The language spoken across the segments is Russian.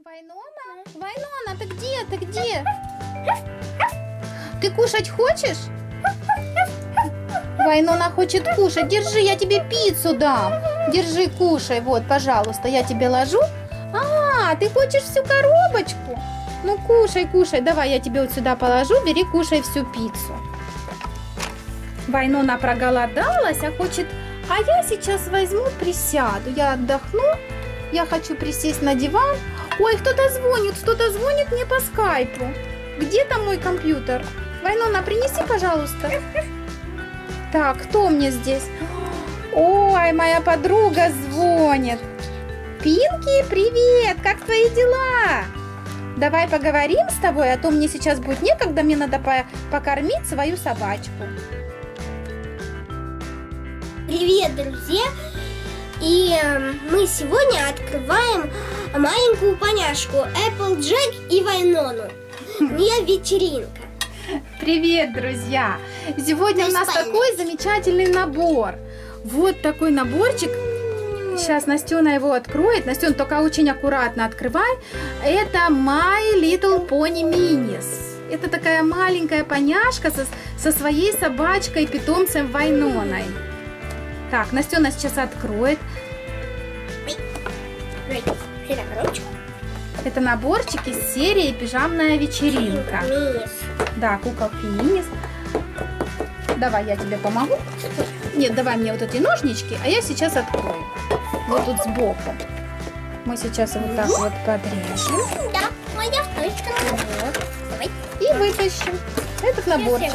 Вайнона? Вайнона, ты где? Ты где? Ты кушать хочешь? Вайнона хочет кушать. Держи, я тебе пиццу дам. Держи, кушай. Вот, пожалуйста, я тебе ложу. А, ты хочешь всю коробочку? Ну, кушай, кушай. Давай, я тебе вот сюда положу. Бери, кушай всю пиццу. Вайнона проголодалась, а хочет... А я сейчас возьму, присяду. Я отдохну. Я хочу присесть на диван. Ой, кто-то звонит мне по скайпу. Где там мой компьютер? Вайнона, принеси, пожалуйста. Так, кто мне здесь? Ой, моя подруга звонит. Пинки, привет, как твои дела? Давай поговорим с тобой, а то мне сейчас будет некогда, мне надо покормить свою собачку. Привет, друзья! И мы сегодня открываем маленькую поняшку Applejack и Вайнону. У нее вечеринка. Привет, друзья! Сегодня у нас такой замечательный набор. Вот такой наборчик. Сейчас Настена его откроет. Настен, только очень аккуратно открывай. Это My Little Pony Minis. Это такая маленькая поняшка со своей собачкой, питомцем Вайноной. Так, Настена сейчас откроет. Это наборчик из серии «Пижамная вечеринка». Да, куколки Минис. Давай, я тебе помогу. Нет, давай мне вот эти ножнички, а я сейчас открою. Вот тут сбоку. Мы сейчас вот так вот подрежем. Да, моя точка. Вот. И вытащим этот наборчик.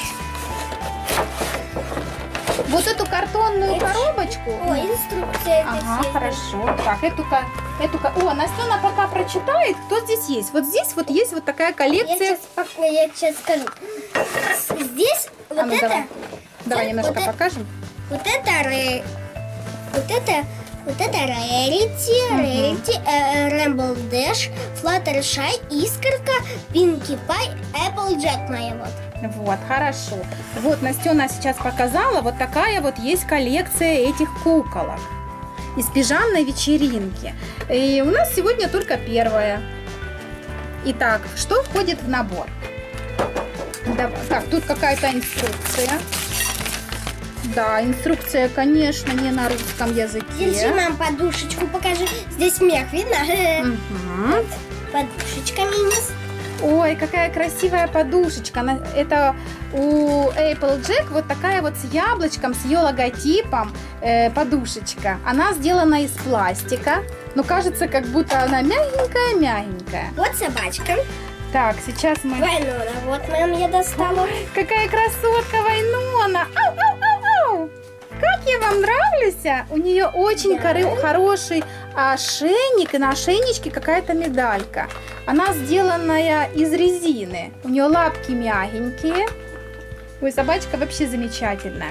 Вот эту картонную коробочку. О, инструкция. Ага, хорошо. Так, О, Настена пока прочитает, кто здесь есть. Вот здесь вот есть вот такая коллекция. Я сейчас скажу. Здесь вот ну, это. Давай немножко вот покажем. Вот это Rarity, Rainbow Dash, Fluttershy, Искорка, Pinkie Pie, Applejack моя вот. Вот, хорошо. Вот Настена сейчас показала, вот такая вот есть коллекция этих куколок из пижамной вечеринки. И у нас сегодня только первая. Итак, что входит в набор? Так, тут какая-то инструкция. Да, инструкция, конечно, не на русском языке. Держи, мам, подушечку покажи. Здесь мех видно? Угу. Подушечка Минис. Ой, какая красивая подушечка. Это у Applejack вот такая вот с яблочком, с ее логотипом подушечка. Она сделана из пластика, но кажется, как будто она мягенькая-мягенькая. Вот собачка. Так, сейчас мы... Вайнона, вот, мам, я достала. Ой, какая красотка Вайнона! Ау! Как я вам нравлюсь? У нее очень хороший ошейник, и на ошейничке какая-то медалька. Она сделанная из резины. У нее лапки мягенькие. Ой, собачка вообще замечательная.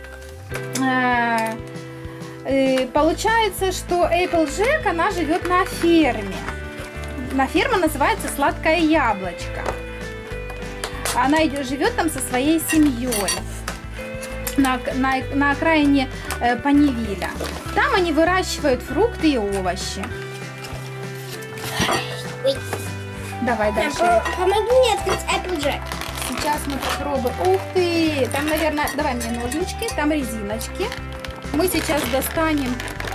Получается, что Applejack, она живет на ферме. Ферма называется «Сладкое яблочко». Она живет там со своей семьей на окраине Понивиля. Там они выращивают фрукты и овощи. Ой. Давай дальше. Помоги мне открыть Applejack. Сейчас мы попробуем. Ух ты! Там, наверное, давай мне ножнички, там резиночки. Мы сейчас достанем.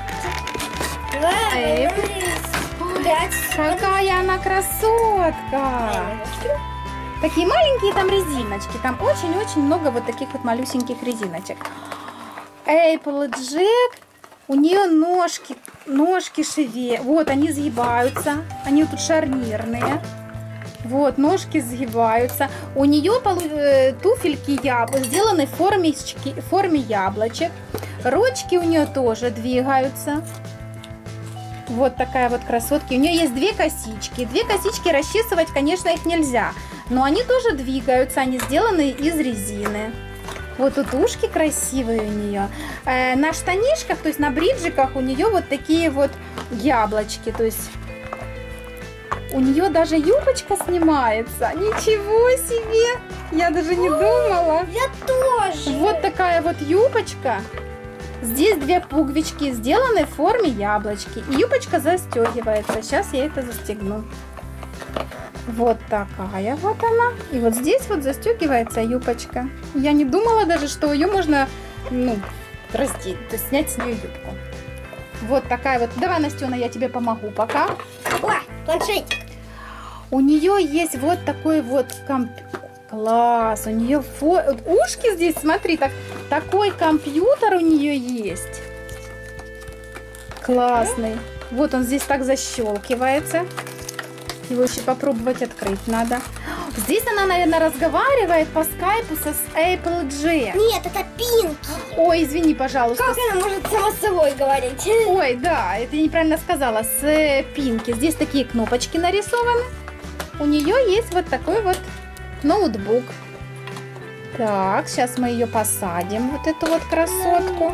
Какая она красотка! Такие маленькие там резиночки. Там очень-очень много вот таких вот малюсеньких резиночек. Applejack, у нее ножки шеве. Вот, они сгибаются. Они тут шарнирные. Вот, ножки сгибаются. У нее туфельки сделаны в форме яблочек. Ручки у нее тоже двигаются. Вот такая вот красотка. У нее есть две косички. Две косички расчесывать, конечно, их нельзя. Но они тоже двигаются. Они сделаны из резины. Вот тут ушки красивые у нее. На штанишках, то есть на бриджиках у нее вот такие вот яблочки. То есть у нее даже юбочка снимается. Ничего себе! Я даже не думала. Я тоже. Вот такая вот юбочка. Здесь две пуговички, сделаны в форме яблочки. И юбочка застегивается. Сейчас я это застегну. Вот такая вот она. И вот здесь вот застегивается юбочка. Я не думала даже, что ее можно, ну, раздеть, то есть снять с нее юбку. Вот такая вот. Давай, Настена, я тебе помогу пока. О, планшетик. У нее есть вот такой вот класс. У нее ушки здесь, смотри, такой компьютер у нее есть. Классный. Вот он здесь так защелкивается. Его еще попробовать открыть надо. Здесь она, наверное, разговаривает по скайпу со Applejack. Нет, это Пинки. Ой, извини, пожалуйста. Как она может сама с собой говорить? Ой, да, это я неправильно сказала. С Пинки. Здесь такие кнопочки нарисованы. У нее есть вот такой вот ноутбук. Так, сейчас мы ее посадим, вот эту вот красотку.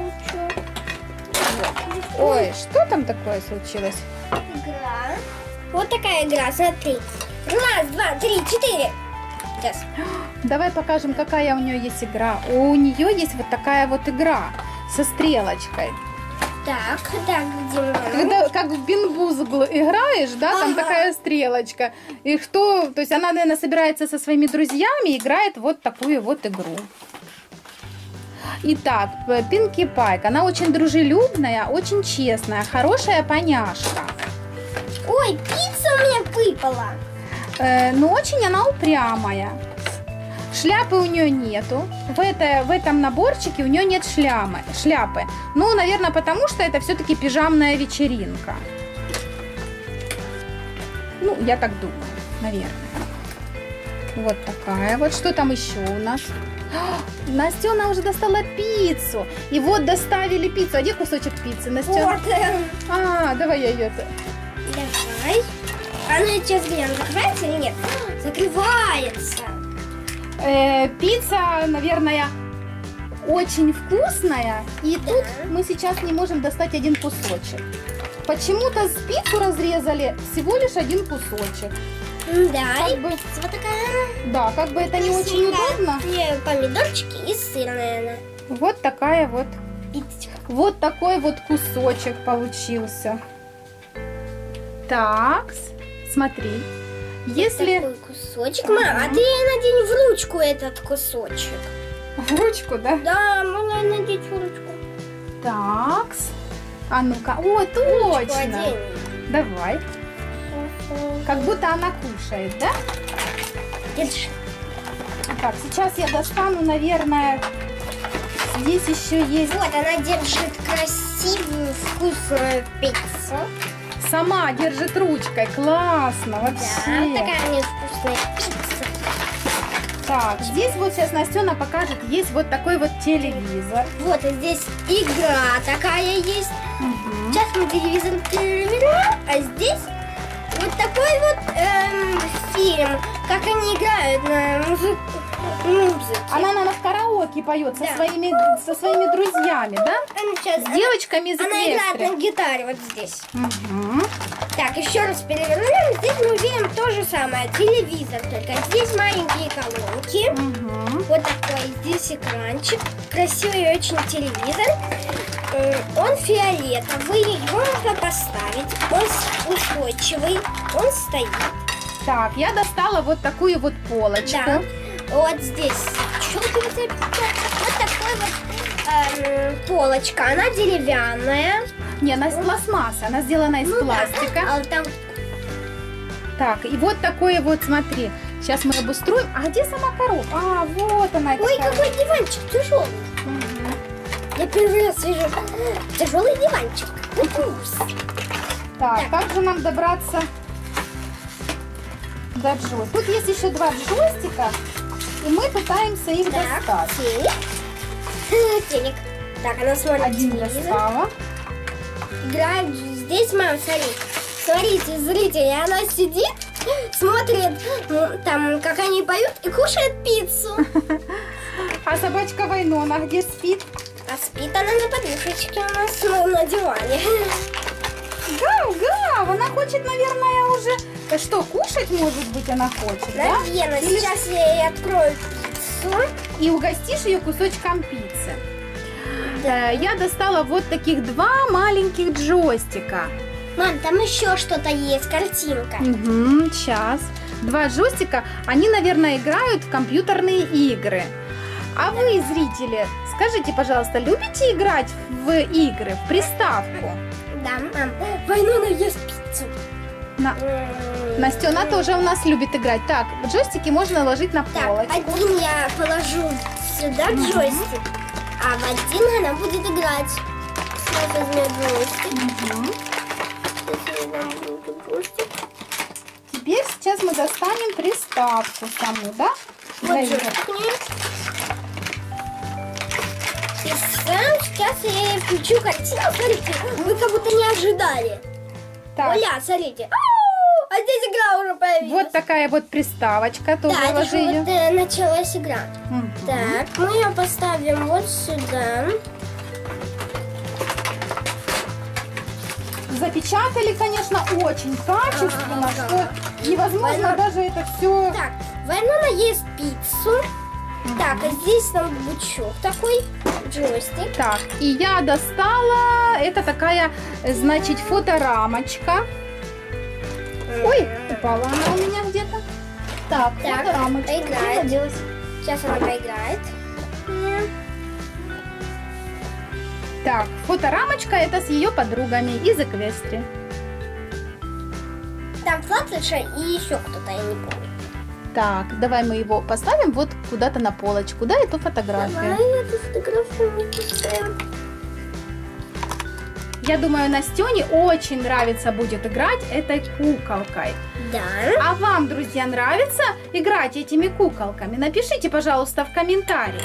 Ой, что там такое случилось? Игра. Вот такая игра, смотри. Раз, два, три, четыре. Сейчас. Давай покажем, какая у нее есть игра. У нее есть вот такая вот игра со стрелочкой. Так, где Когда как в Бинбузгл играешь, да, там такая стрелочка. И то есть она, наверное, собирается со своими друзьями и играет вот такую вот игру. Итак, Пинки Пайк, она очень дружелюбная, очень честная, хорошая поняшка. Ой, пицца у меня выпала. Но очень она упрямая. Шляпы у нее нету. В этом наборчике у нее нет шляпы. Ну, наверное, потому что это все-таки пижамная вечеринка. Ну, я так думаю, наверное. Вот такая. Вот что там еще у нас? Настена уже достала пиццу. И вот доставили пиццу. А где кусочек пиццы, Настена? Вот. Давай я ее... Давай. Она сейчас где? Она закрывается или нет? Закрывается. Пицца, наверное, очень вкусная. И тут мы сейчас не можем достать один кусочек. Почему-то пиццу разрезали всего лишь один кусочек. Да, как бы, вот такая. Да, как бы это не очень удобно. И помидорчики и сыр, наверное. Вот такая вот. Пиццечка. Вот такой вот кусочек получился. Так, смотри. Если... Такой кусочек. Мама, а ты надень в ручку этот кусочек. В ручку, да? Да, можно надеть в ручку. Так. А ну-ка. О, точно. Давай. Как будто она кушает, да? Держи. Так, сейчас я достану, наверное, здесь еще есть... Вот, она держит красивую, вкусную пиццу. Сама держит ручкой. Классно вообще. Да, такая у нее вкусная пицца. Так, здесь вот сейчас Настена покажет, есть вот такой вот телевизор. Вот, и здесь игра такая есть. Угу. Сейчас мы телевизор перевернем, а здесь вот такой вот фильм, как они играют на музыке. Она, наверное, в караоке поет со, Да. со своими друзьями, да? С девочками из Она играет Эквестрии. на гитаре вот здесь. Угу. Так, еще раз перевернем. Здесь мы видим то же самое. Телевизор, только здесь маленькие колонки. Угу. Вот такой здесь экранчик. Красивый очень телевизор. Он фиолетовый. Его можно поставить. Он устойчивый. Он стоит. Так, я достала вот такую вот полочку. Да. Вот здесь. Вот такой вот полочка. Она деревянная. Не, она из пластмассы, она сделана из пластика. А вот там... Так, и вот такое вот, смотри. Сейчас мы обустроим. А где сама коробка? А, вот она. Ой, такая. какой диванчик тяжелый. Угу. Я первый раз вижу тяжелый диванчик. Так, как же нам добраться до джойстика? Тут есть еще два джойстика, и мы пытаемся их достать. Телек. Так, она смотрит Один телевизор. достала. Играет здесь, мам, смотри. Смотрите, зрители, она сидит, смотрит, там, как они поют, и кушает пиццу. А собачка Вайнона где спит? А спит она на подушечке у нас на диване. Гав, она хочет, наверное, уже... Что, кушать, может быть, она хочет, да? Наверное, Или- сейчас я ей открою пиццу. И угостишь ее кусочком пиццы. Я достала вот таких 2 маленьких джойстика. Мам, там еще что-то есть, картинка. Угу, сейчас. 2 джойстика, они, наверное, играют в компьютерные игры. А вы, зрители, скажите, пожалуйста, любите играть в игры, в приставку? Да, мам. Вайнона ест пиццу. Настена тоже у нас любит играть. Так, джойстики можно ложить на полочку. Так, один я положу сюда джойстик, а в один она будет играть. Сейчас возьмем джойстик. Теперь сейчас мы достанем приставку саму, да? Вот джойстик. И сейчас я ей включу картину. Смотрите, вы как будто не ожидали. Так. Оля, смотрите. А здесь игра уже появилась. Вот такая вот приставочка. Тоже да, ложи ее. Вот началась игра. Угу. Так, мы ее поставим вот сюда. Запечатали, конечно, очень качественно, что невозможно Вайнона. даже это все. Так, Вайнона ест пиццу. Так, а здесь ноутбучок такой, джойстик. Так, и я достала, это такая, значит, фоторамочка. Ой, упала она у меня где-то. Так, фоторамочка. поиграет. Куда делась? Сейчас она поиграет. Так, фоторамочка это с ее подругами из Эквестри. Там Флаттерша и еще кто-то, я не помню. Так, давай мы его поставим вот куда-то на полочку, да, эту фотографию. Давай эту фотографию поставим. Я думаю, Настене очень нравится будет играть этой куколкой. Да. А вам, друзья, нравится играть этими куколками? Напишите, пожалуйста, в комментариях.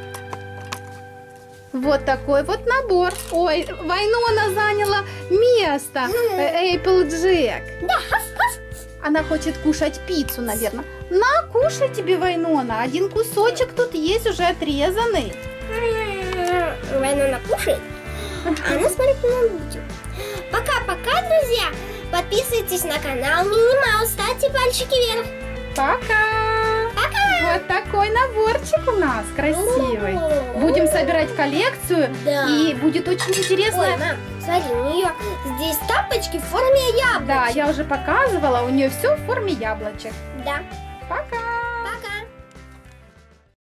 Вот такой вот набор. Ой, Вайнона заняла место. Эйпплджек. Да. Она хочет кушать пиццу, наверное. На, кушай тебе, Вайнона. Один кусочек тут есть уже отрезанный. Вайнона кушает, а она смотрит на ноутбук. Пока-пока, друзья. Подписывайтесь на канал Мини Маус, ставьте пальчики вверх. Пока! Пока! Вот такой наборчик у нас красивый. Будем собирать коллекцию, Да. и будет очень интересно. Ой, мам, смотри, у нее здесь тапочки в форме яблочек. Да, я уже показывала, у нее все в форме яблочек. Да. Пока!